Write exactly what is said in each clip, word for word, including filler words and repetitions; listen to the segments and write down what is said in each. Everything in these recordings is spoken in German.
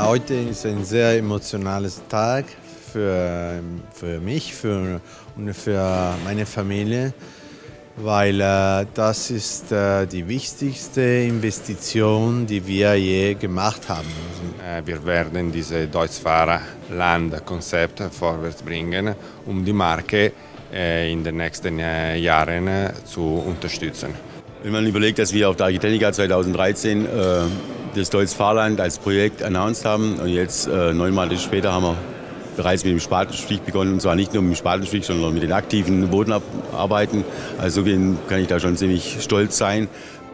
Heute ist ein sehr emotionales Tag für, für mich für, und für meine Familie, weil äh, das ist äh, die wichtigste Investition, die wir je gemacht haben. Wir werden dieses Deutschfahrer-Land-Konzept vorwärts bringen, um die Marke äh, in den nächsten äh, Jahren äh, zu unterstützen. Wenn man überlegt, dass wir auf der Architenica zweitausenddreizehn äh, das Deutschfahrland als Projekt announced haben und jetzt äh, neun Monate später haben wir bereits mit dem Spatenstich begonnen, und zwar nicht nur mit dem Spatenstich, sondern mit den aktiven Bodenarbeiten. Also so kann ich da schon ziemlich stolz sein.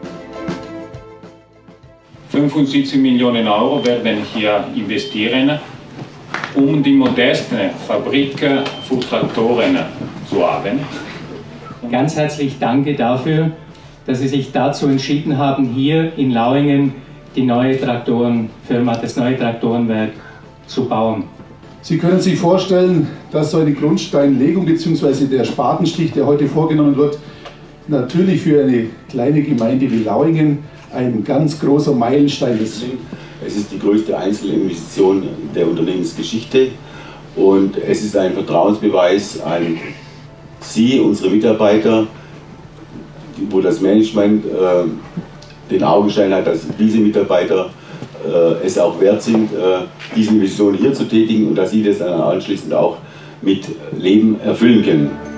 fünfundsiebzig Millionen Euro werden hier investieren, um die modeste Fabrik für Traktoren zu haben. Ganz herzlich danke dafür, dass Sie sich dazu entschieden haben, hier in Lauingen die neue Traktorenfirma, das neue Traktorenwerk zu bauen. Sie können sich vorstellen, dass so eine Grundsteinlegung bzw. der Spatenstich, der heute vorgenommen wird, natürlich für eine kleine Gemeinde wie Lauingen ein ganz großer Meilenstein ist. Es ist die größte Einzelinvestition der Unternehmensgeschichte und es ist ein Vertrauensbeweis an Sie, unsere Mitarbeiter, wo das Management äh, den Augenschein hat, dass diese Mitarbeiter äh, es auch wert sind, äh, diese Investition hier zu tätigen und dass sie das dann anschließend auch mit Leben erfüllen können.